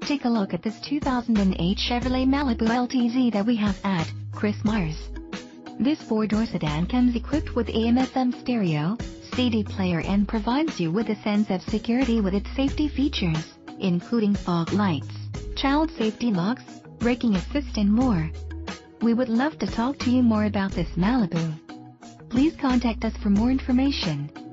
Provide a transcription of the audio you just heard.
take a look at this 2008 Chevrolet Malibu LTZ that we have at Chris Mars. This four-door sedan comes equipped with AM/FM stereo, CD player, and provides you with a sense of security with its safety features, including fog lights, child safety locks, braking assist, and more. We would love to talk to you more about this Malibu. Please contact us for more information.